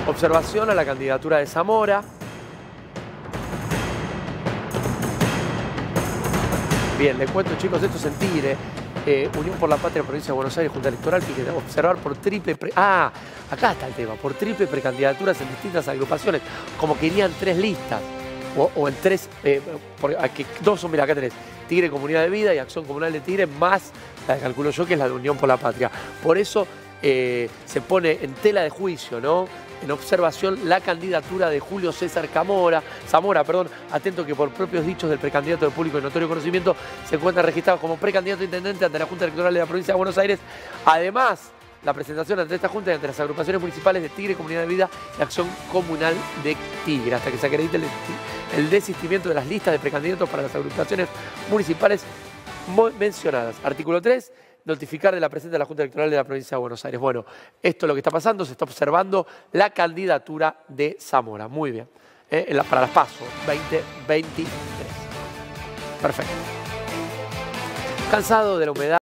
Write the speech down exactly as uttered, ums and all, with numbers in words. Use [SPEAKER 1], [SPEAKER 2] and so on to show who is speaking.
[SPEAKER 1] Observación a la candidatura de Zamora. Bien, les cuento, chicos, esto es en Tigre. Eh, Unión por la Patria, Provincia de Buenos Aires, Junta Electoral, fíjense, observar por triple... Pre... Ah, acá está el tema, por triple precandidaturas en distintas agrupaciones, como que irían tres listas, o, o en tres, eh, por, aquí, dos son, mira, acá tenés, Tigre Comunidad de Vida y Acción Comunal de Tigre, más la que calculo yo, que es la de Unión por la Patria. Por eso eh, se pone en tela de juicio, ¿no?, en observación la candidatura de Julio César Camora, Zamora, perdón, atento que por propios dichos del precandidato de público y notorio conocimiento se encuentra registrado como precandidato a intendente ante la Junta Electoral de la Provincia de Buenos Aires. Además, la presentación ante esta Junta y ante las agrupaciones municipales de Tigre, Comunidad de Vida y Acción Comunal de Tigre, hasta que se acredite el, el desistimiento de las listas de precandidatos para las agrupaciones municipales mencionadas. Artículo tres. Notificar de la presencia de la Junta Electoral de la Provincia de Buenos Aires. Bueno, esto es lo que está pasando, se está observando la candidatura de Zamora. Muy bien. ¿Eh? La, para las PASO veinte veintitrés. Perfecto. Cansado de la humedad.